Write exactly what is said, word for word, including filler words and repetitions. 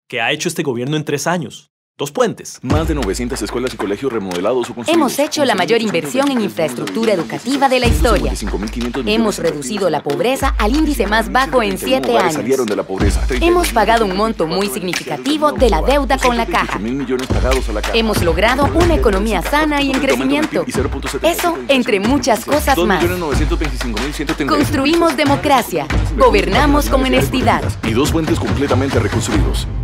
¿Qué ha hecho este gobierno en tres años? Dos puentes. Más de novecientas escuelas y colegios remodelados o construidos. Hemos hecho la mayor inversión en infraestructura educativa de la historia. Hemos reducido la pobreza al índice más bajo en siete años. Hemos pagado un monto muy significativo de la deuda con la caja. Hemos logrado una economía sana y en crecimiento. Eso entre muchas cosas más. Construimos democracia. Gobernamos con honestidad. Y dos puentes completamente reconstruidos.